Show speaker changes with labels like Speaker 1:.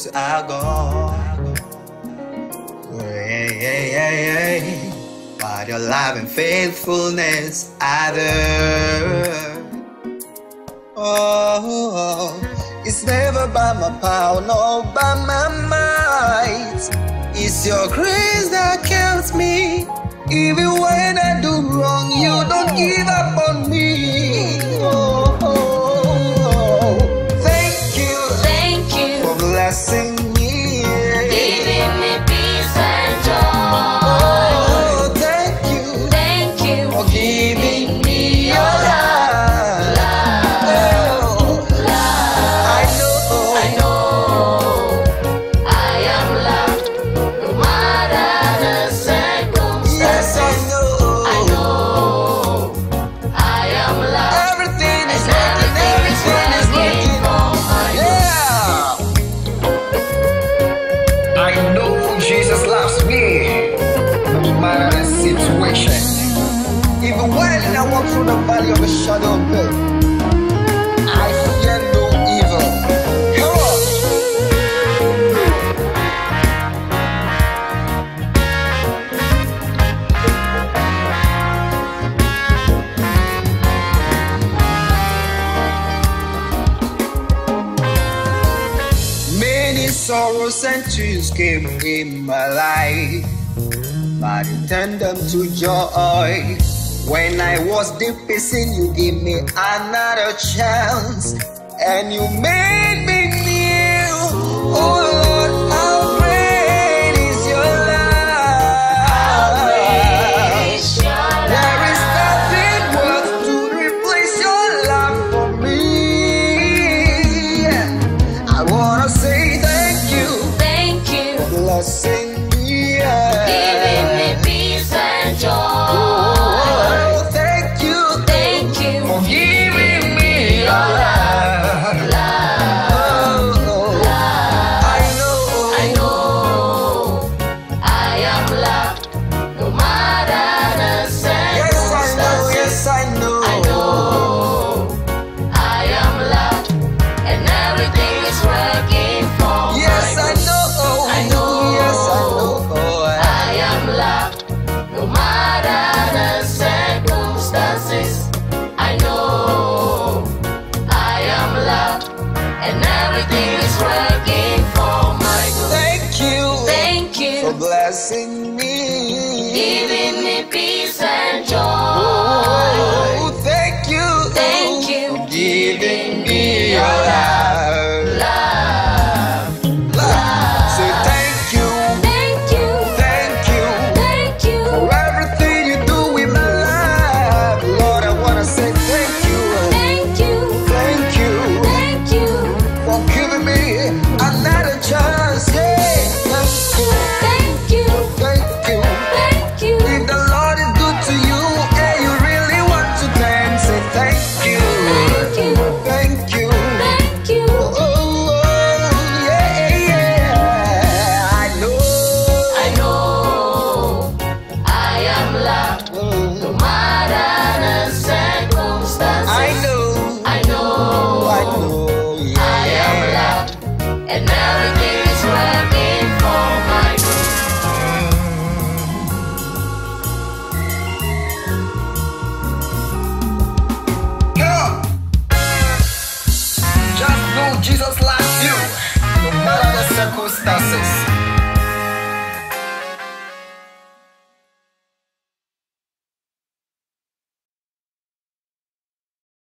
Speaker 1: are gone. But your love and faithfulness are there. Oh, it's never by my power, nor by my might. It's your grace that kills me. Even when I do wrong, you don't give up on me. Oh, oh, oh. Thank you for blessing me,
Speaker 2: giving me peace and joy.
Speaker 1: Oh, thank you for giving me your love. Jesus loves me, no matter the situation. Even when I walk through the valley of the shadow of death, I fear no evil. Come on. Many sorrows and tears came in my life, but you turned them to joy. When I was deep in sin, you gave me another chance, and you made me new. Oh Lord, how great is your love. There is nothing worth to replace your love for me. I wanna say thank you for blessing me,
Speaker 2: Giving me peace and joy.
Speaker 1: Oh, thank you for giving me your love. Oh, I know
Speaker 2: I am loved, no matter the circumstances.
Speaker 1: Yes, I know.
Speaker 2: I am loved, and everything is working for my good. I am loved, no matter the circumstances. I know I am loved, and everything is working for my good.
Speaker 1: Thank you for blessing me,
Speaker 2: Giving me peace and joy.
Speaker 1: Oh, thank you for giving me your love. Say thank you for everything you do in my life. Lord, I wanna say thank you for giving me another chance. Yeah. Thank you. If the Lord is good to you and you really want to dance, say thank you. Oh, yeah.
Speaker 2: I know I am loved, no matter the circumstances.
Speaker 1: I know,
Speaker 2: I am loved, and everything is working for my
Speaker 1: Yeah. Just know Jesus loves you, no matter the circumstances.